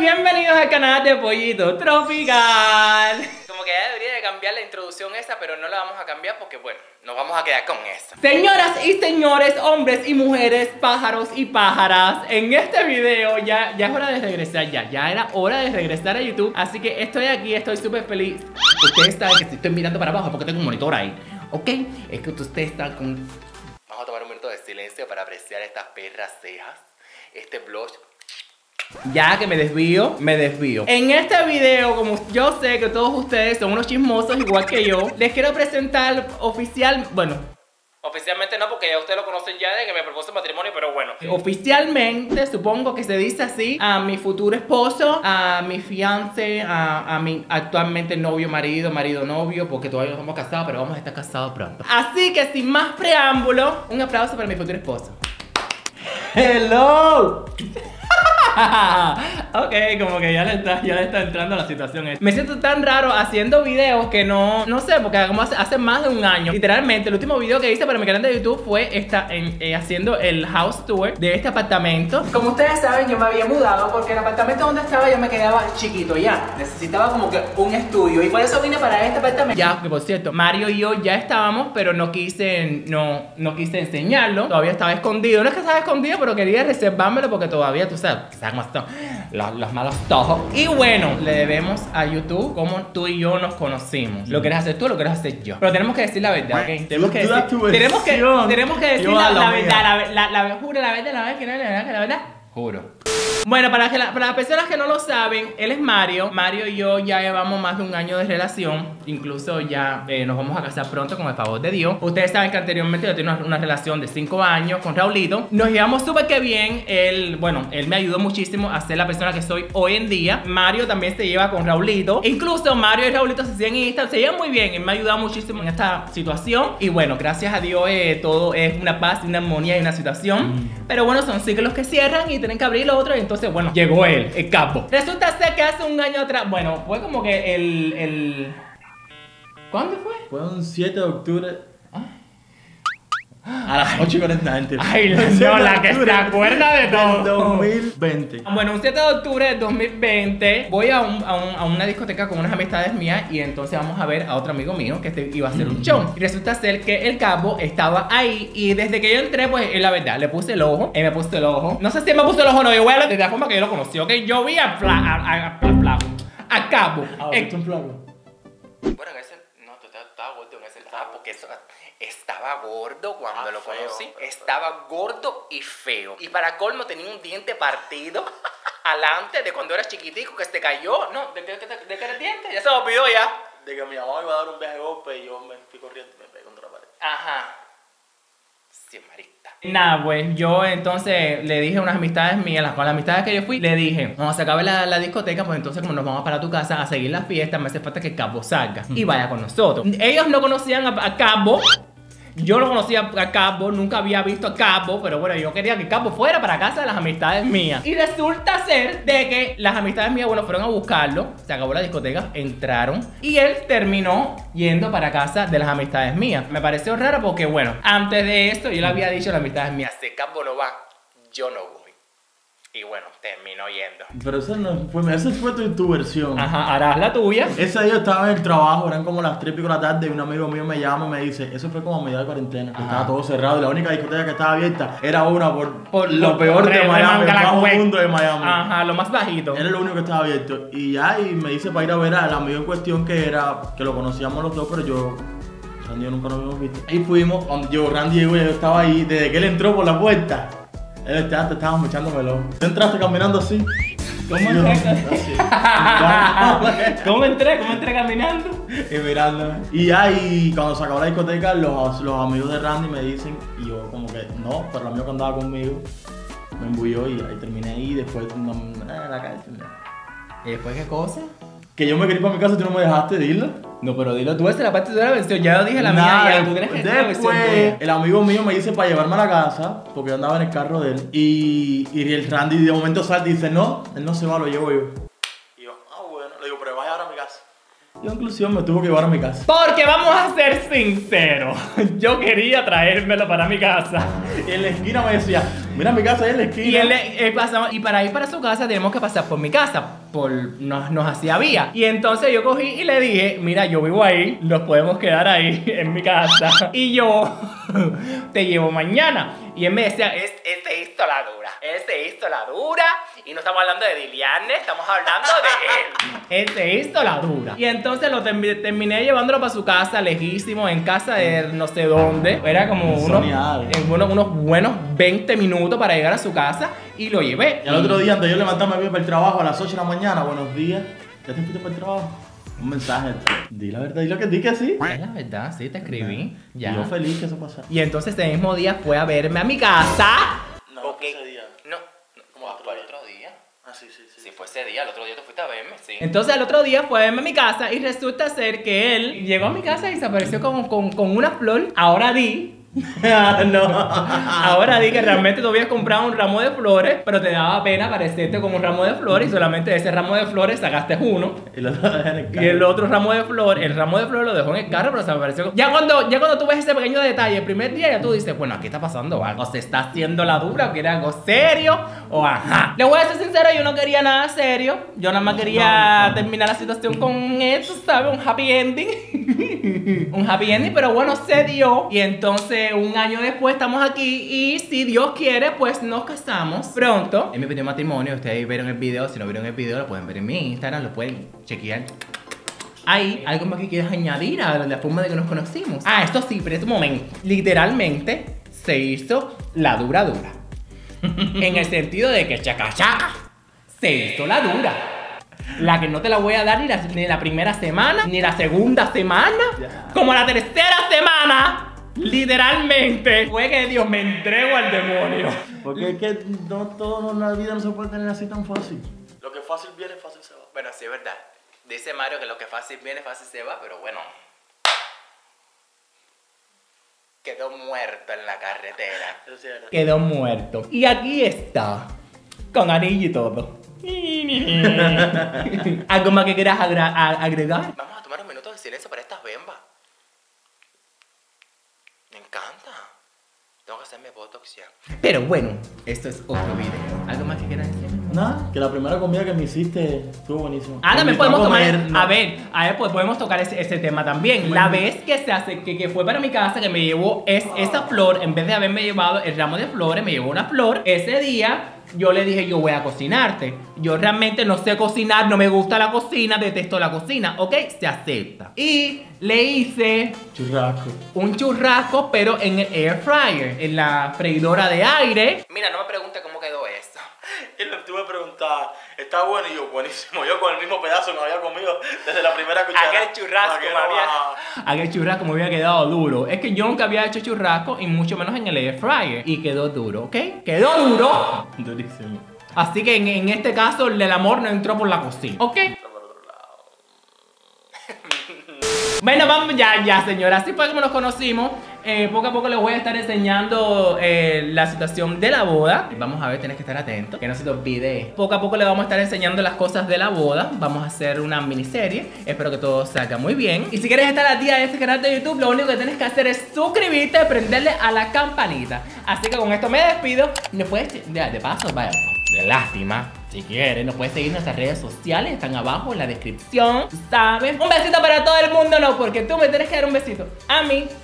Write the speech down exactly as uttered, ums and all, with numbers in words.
bienvenidos al canal de Pollito Tropical. Como que ya debería de cambiar la introducción esa, pero no la vamos a cambiar porque, bueno, nos vamos a quedar con esa. Señoras y señores, hombres y mujeres, pájaros y pájaras, en este video ya, ya es hora de regresar, ya, ya era hora de regresar a YouTube. Así que estoy aquí, estoy súper feliz. Ustedes saben que si estoy mirando para abajo porque tengo un monitor ahí, ¿ok? Es que ustedes están con... Vamos a tomar un minuto de silencio para apreciar estas perras cejas, este blush. Ya que me desvío, me desvío. En este video, como yo sé que todos ustedes son unos chismosos igual que yo, les quiero presentar oficial, bueno, oficialmente no, porque ya ustedes lo conocen ya de que me propuso matrimonio, pero bueno, oficialmente supongo que se dice así, a mi futuro esposo, a mi fiance, a, a mi actualmente novio, marido, marido, novio, porque todavía no estamos casados, pero vamos a estar casados pronto. Así que sin más preámbulo, un aplauso para mi futuro esposo. ¡Hello! Ok, como que ya le, está, ya le está entrando la situación. Me siento tan raro haciendo videos que no, no sé, porque como hace, hace más de un año, literalmente, el último video que hice para mi canal de YouTube fue esta, en, eh, haciendo el house tour de este apartamento. Como ustedes saben, yo me había mudado porque el apartamento donde estaba yo me quedaba chiquito ya. Necesitaba como que un estudio y por eso vine para este apartamento. Ya, que por cierto, Mario y yo ya estábamos, pero no quise, no, no quise enseñarlo. Todavía estaba escondido. No es que estaba escondido, pero quería reservármelo porque todavía, tú sabes, cómo están los, los malos tojos. Y bueno, le debemos a YouTube cómo tú y yo nos conocimos. Lo quieres hacer tú, lo quieres hacer yo. Pero tenemos que decir la verdad, ¿ok? Tenemos que decir, tenemos que, tenemos que decir la, la verdad, la, la, la, la, juro, la verdad, la verdad, que no, la verdad, que la verdad, juro. Bueno, para, que la, para las personas que no lo saben, él es Mario. Mario y yo ya llevamos más de un año de relación. Incluso ya eh, nos vamos a casar pronto con el favor de Dios. Ustedes saben que anteriormente yo tenía una, una relación de cinco años con Raulito. Nos llevamos súper que bien. Él, bueno, él me ayudó muchísimo a ser la persona que soy hoy en día. Mario también se lleva con Raulito. Incluso Mario y Raulito se siguen en Instagram, se llevan muy bien. Él me ha ayudado muchísimo en esta situación. Y bueno, gracias a Dios eh, todo es una paz, una armonía y una situación. Mm. Pero bueno, son ciclos que cierran y tienen que abrir lo otro. Entonces, bueno, llegó él, el capo. Resulta ser que hace un año atrás, bueno, fue como que el... el... ¿Cuándo fue? Fue un siete de octubre. A las ocho y cuarenta. Ay, no, la que se acuerda de todo. dos mil veinte. Bueno, un siete de octubre de dos mil veinte voy a, un, a, un, a una discoteca con unas amistades mías y entonces vamos a ver a otro amigo mío que este iba a hacer un show. Y resulta ser que el cabo estaba ahí y desde que yo entré, pues, es la verdad, le puse el ojo, él me puso el ojo. No sé si él me puso el ojo o no, yo voy a hablar de la forma que yo lo conocí, ¿ok? Yo vi a Flaco, a, a, a, a, a cabo. Ah, ¿viste un flaco? Bueno, en ese, no, tú estabas gordo en ese lado, porque eso... Estaba gordo cuando ah, lo conocí. Feo, estaba gordo y feo. Y para colmo tenía un diente partido alante de cuando eras chiquitico que se te cayó. No, ¿de qué, de, de, de qué era el diente? Ya se me olvidó ya. De que mi mamá iba a dar un viaje de golpe y yo me fui corriendo y me pegué contra la pared. Ajá. Sí, marita. Nada, pues yo entonces le dije a unas amistades mías, las, con las amistades que yo fui, le dije, vamos a acabar la, la discoteca, pues entonces como nos vamos para tu casa a seguir la fiesta, me hace falta que Cabo salga y vaya con nosotros. Ellos no conocían a, a Cabo. Yo no conocía a Cabo, nunca había visto a Cabo, pero bueno, yo quería que Cabo fuera para casa de las amistades mías. Y resulta ser de que las amistades mías, bueno, fueron a buscarlo, se acabó la discoteca, entraron y él terminó yendo para casa de las amistades mías. Me pareció raro porque, bueno, antes de esto yo le había dicho a las amistades mías, si Cabo no va, yo no voy. Y bueno, terminó yendo. Pero esa no fue, esa fue tu, tu versión. Ajá, harás la tuya. Ese día yo estaba en el trabajo, eran como las tres y pico de la tarde y un amigo mío me llama y me dice, eso fue como a medida de cuarentena, que estaba todo cerrado y la única discoteca que estaba abierta era una por, por lo peor de Miami, el bajo mundo de Miami. Ajá, lo más bajito. Era lo único que estaba abierto. Y ya, y me dice para ir a ver al amigo en cuestión que era, que lo conocíamos los dos, pero yo... Randy y yo nunca nos habíamos visto. Y fuimos, donde yo, Randy y yo, yo estaba ahí, desde que él entró por la puerta. Él estaba, te estábamos echándolo. Tú entraste caminando así. ¿Cómo entré? ¿Cómo entré? ¿Cómo entré caminando? Y mirándome. Y ya, y cuando se acabó la discoteca, los, los amigos de Randy me dicen, y yo como que no, pero el amigo que andaba conmigo me embulló y ahí terminé ahí y después no, en la calle. ¿Y después qué cosa? Que yo me quería ir para mi casa y tú no me dejaste decirlo. No, pero dilo tú, esa es la parte de la versión. Ya lo dije la Nada, mía, ya tú tienes que decir la versión tuya. El amigo mío me dice para llevarme a la casa, porque yo andaba en el carro de él. Y, y el Randy de momento salta y dice, no, él no se va, lo llevo yo. Y yo, ah bueno, le digo, pero vaya ahora a mi casa. Y en conclusión me tuvo que llevar a mi casa. Porque vamos a ser sinceros, yo quería traérmelo para mi casa. Y en la esquina me decía, mira mi casa ahí en la esquina. Y, él, él pasaba, y para ir para su casa tenemos que pasar por mi casa. Por, nos, nos hacía vía. Y entonces yo cogí y le dije, mira, yo vivo ahí, nos podemos quedar ahí en mi casa. Y yo te llevo mañana. Y él me decía, es, él se hizo la dura. Él se hizo la dura. Y no estamos hablando de Diliane, estamos hablando de él. Él se hizo la dura. Y entonces lo term terminé llevándolo para su casa, lejísimo, en casa de no sé dónde. Era como unos, en unos, unos buenos veinte minutos para llegar a su casa. Y lo llevé. Y al otro día, antes de yo levantarme bien para el trabajo a las ocho de la mañana, buenos días, ¿ya te fuiste para el trabajo? Un mensaje, di la verdad, di lo que di que sí. Es la verdad, sí, te escribí. Ya. Y yo feliz que eso pasara. Y entonces ese mismo día fue a verme a mi casa. No, okay. ese día. No, no como fue el otro día. Ah, sí, sí, sí. Sí, fue ese día, el otro día tú fuiste a verme, sí. Entonces el otro día fue a verme a mi casa y resulta ser que él llegó a mi casa y se apareció con, con, con una flor. Ahora di. No, ahora di que realmente tú habías comprado un ramo de flores, pero te daba pena parecerte con un ramo de flores y solamente de ese ramo de flores sacaste uno. Y lo dejé en el carro. Y el otro ramo de flores, el ramo de flores lo dejó en el carro, pero se apareció. Ya cuando, ya cuando tú ves ese pequeño detalle, el primer día ya tú dices, bueno, aquí está pasando algo. O se está haciendo la dura, o quiere algo serio, o ajá. Le voy a ser sincero, yo no quería nada serio. Yo nada más quería terminar la situación con esto, ¿sabes? Un happy ending. Un happy ending, pero bueno, se dio. Y entonces un año después estamos aquí y si Dios quiere, pues nos casamos pronto. Él me pidió matrimonio, ustedes vieron el video. Si no vieron el video, lo pueden ver en mi Instagram, lo pueden chequear. Hay algo más que quieras añadir a la forma de que nos conocimos. Ah, esto sí, pero este momento literalmente se hizo la dura dura. En el sentido de que chaca chaca se hizo la dura. La que no te la voy a dar ni la, ni la primera semana, ni la segunda semana, yeah. Como la tercera semana. Literalmente fue que Dios me entregó al demonio. Porque es que no todo en la vida no se puede tener así tan fácil. Lo que fácil viene, fácil se va. Bueno, sí es verdad. Dice Mario que lo que fácil viene, fácil se va, pero bueno. Quedó muerto en la carretera. Es cierto. Quedó muerto. Y aquí está. Con anillo y todo. ¿Algo más que quieras agregar? Vamos a tomar un minuto de silencio para estas bembas. Me encanta. Tengo que hacerme botox ya. Pero bueno, esto es otro video. ¿Algo más que quieras decir? Nada, que la primera comida que me hiciste estuvo buenísima. Ah, también podemos tomar. No. A ver, a ver, pues podemos tocar ese, ese tema también. Bueno. La vez que se hace, que, que fue para mi casa, que me llevó es, oh. esa flor, en vez de haberme llevado el ramo de flores, me llevó una flor. Ese día yo le dije, yo voy a cocinarte. Yo realmente no sé cocinar, no me gusta la cocina, detesto la cocina, ¿ok? Se acepta. Y le hice churrasco. Un churrasco, pero en el air fryer, en la freidora de aire. Mira, no me pregunte cómo quedó eso. Y le tuve que preguntar, está bueno, y yo, buenísimo. Yo con el mismo pedazo que me había comido desde la primera cuchara. Aquel churrasco me había... Aquel churrasco me había quedado duro. Es que yo nunca había hecho churrasco, y mucho menos en el air fryer. Y quedó duro, ¿ok? Quedó duro. Durísimo. Así que en, en este caso, el amor no entró por la cocina, ¿ok? Bueno, vamos ya, ya, señora. Así fue como nos conocimos. Eh, poco a poco les voy a estar enseñando eh, la situación de la boda. Vamos a ver, tienes que estar atento, que no se te olvide. Poco a poco le vamos a estar enseñando las cosas de la boda. Vamos a hacer una miniserie. Espero que todo salga muy bien. Y si quieres estar al día de este canal de YouTube, lo único que tienes que hacer es suscribirte y prenderle a la campanita. Así que con esto me despido. Me puedes, de, de paso, vaya, de lástima. Si quieres, nos puedes seguir en nuestras redes sociales, están abajo en la descripción, ¿sabes? Un besito para todo el mundo, no, porque tú me tienes que dar un besito a mí.